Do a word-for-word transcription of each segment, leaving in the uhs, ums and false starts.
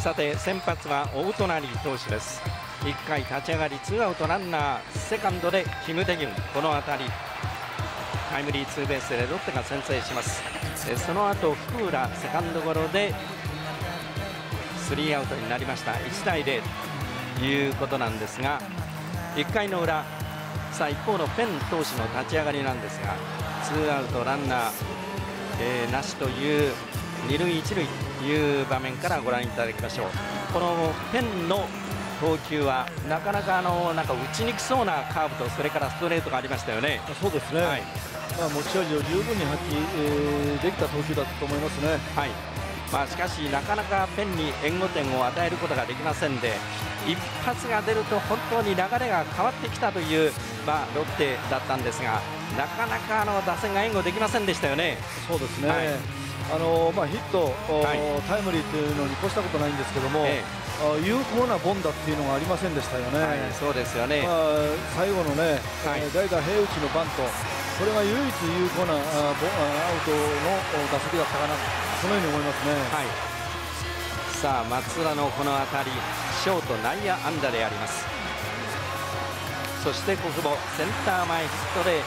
さて先発は大隣投手です。いっかい立ち上がりツーアウトランナーセカンドでキム・デギュン、この当たりタイムリーツーベースでロッテが先制します。その後福浦セカンドゴロでスリーアウトになりました。いちたいゼロということなんですが、いっかいの裏、さあ一方のペン投手の立ち上がりなんですが、ツーアウトランナー、えー、なしというに塁いち塁という場面からご覧いただきましょう。このペンの投球はなかなかあのなんか打ちにくそうなカーブとそれからストレートがありましたよね。 そうですね、はい、まあ、持ち味を十分に発揮、えー、できた投球だったと思いますね。はい、 まあ、しかしなかなかペンに援護点を与えることができませんで、一発が出ると本当に流れが変わってきたという、まあ、ロッテだったんですが、なかなかあの打線が援護できませんでしたよね。 そうですね、はい、あのまあ、ヒット、はい、タイムリーというのに越したことないんですけども、ええ、有効な凡打っていうのがありませんでしたよね。はい、 そうですよね、 まあ、最後のね、はい、代打平内のバント、これが唯一有効なあアウトの打席だったかな、そのように思いますね。はい、 さあ松浦のこの当たり、ショート内野安打であります。そして小久保センター前ヒットで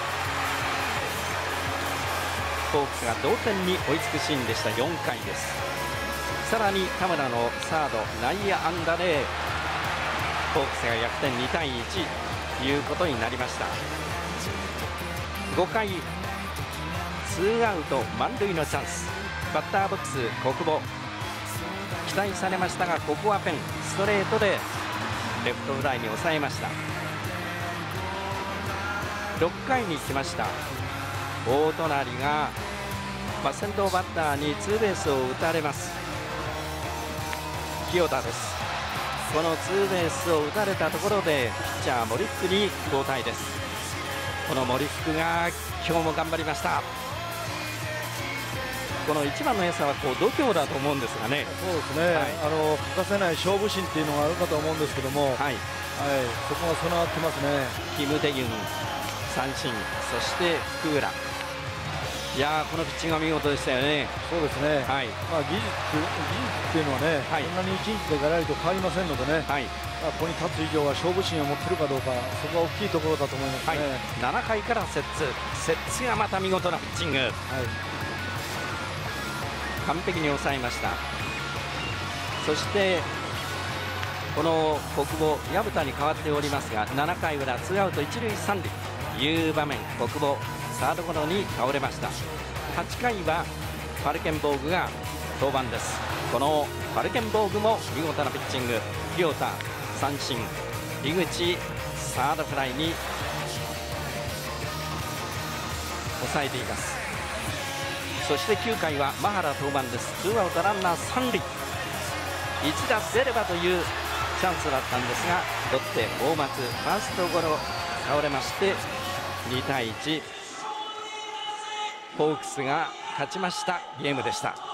ホークスが同点に追いつくシーンでした。よんかいです。さらに田村のサード内野安打でホークスが逆転にたいいちということになりました。ごかいツーアウト満塁のチャンス、バッターボックス小久保、期待されましたがここはペンストレートでレフトフライに抑えました。ろっかいに来ました。大隣が、まあ、先頭バッターにツーベースを打たれます。清田です。このツーベースを打たれたところでピッチャーモリックに交代です。このモリックが今日も頑張りました。この一番の良さはこう度胸だと思うんですがね。 そうですね、はい、あの欠かせない勝負心っていうのがあるかと思うんですけども、はい、はい、そこが備わってますね。 キム・デユン三振、そして福浦、いやーこのピッチングは見事でしたよね。 そうですね、はい、まあ、技術、技術っていうのはね、はい、そんなにいちにちでガラリと変わりませんのでね、はい、まあ、ここに立つ以上は勝負心を持っているかどうか、そこが大きいところだと思いますね。はい、 ななかいから摂津、摂津がまた見事なピッチング、はい、完璧に抑えました。そしてこの小久保、薮田に代わっておりますが、ななかい裏ツーアウトいち塁さん塁という場面、小久保サードゴロに倒れました。はちかいはファルケンボーグが登板です。このファルケンボーグも見事なピッチング、清田三振、井口サードフライに抑えています。そしてきゅうかいはマハラ登板です。ツーアウトランナーさん塁、いち打出ればというチャンスだったんですが、ロッテ大松ファーストゴロ倒れましてにたいいち、ホークスが勝ちましたゲームでした。